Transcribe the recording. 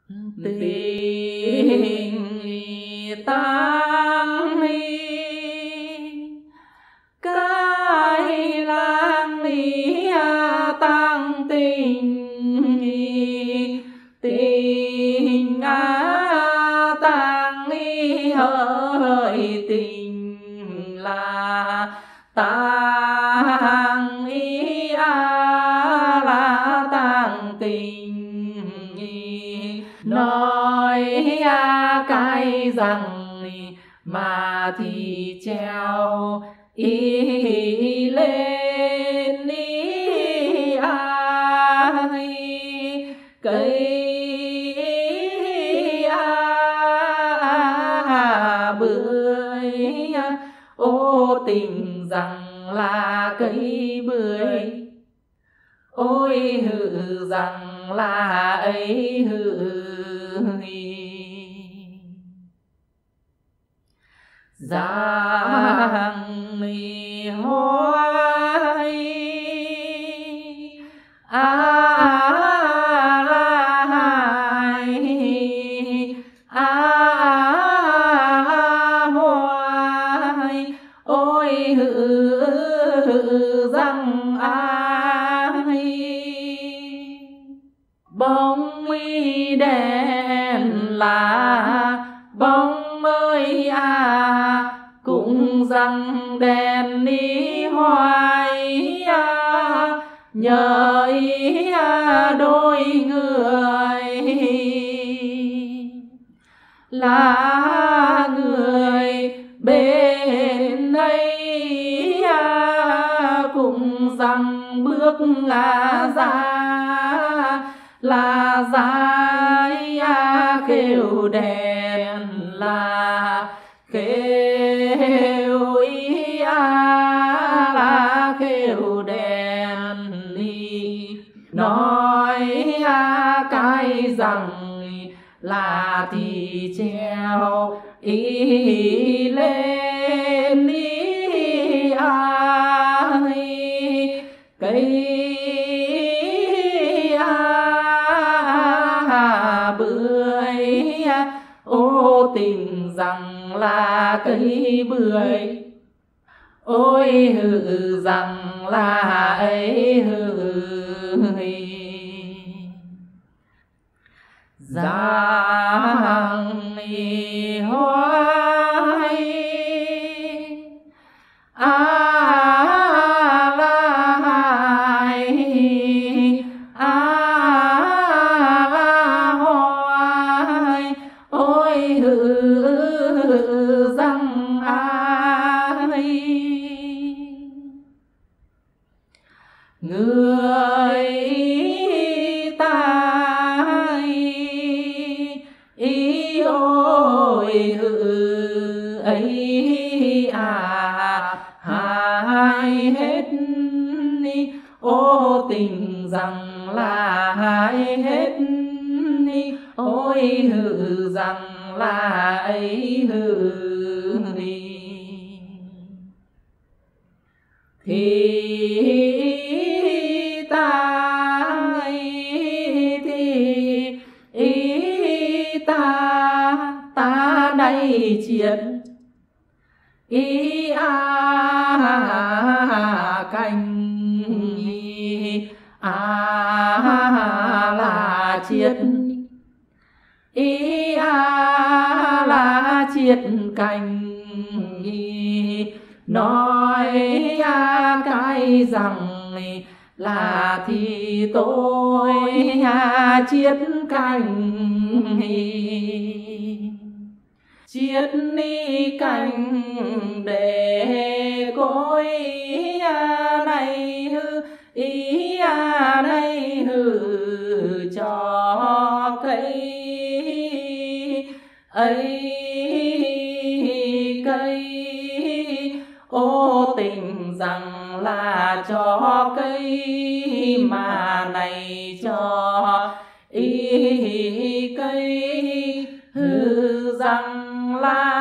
tình tăng cái lang tăng tình tăng hỡi tình là tăng là tăng tình nói cái rằng mà thì treo lên cây bưởi ô tình rằng là cây bưởi ôi hự rằng là ấy hự giang hoài hoài ôi hự rằng bóng mi đèn là bóng ơi cũng rằng đèn đi hoài nhờ đôi người là người bên ấy cũng rằng bước là dài khêu đèn là khêu là khêu đèn nói cái rằng là thì treo lên cây bưởi ô tình rằng là cây bưởi ôi hự rằng là ấy hự giang hoài hoài ôi hự rằng người ta ôi hự ấy hai hết ô tình rằng là hai hết ôi hự rằng là ấy hự thì ta đây triệt cành là triệt là triệt cành nói cái rằng là thì tôi triệt cành triệt cành để cối này hư này hư cho cây ấy cây ô tình rằng là cho cây mà này cho cây hư rằng là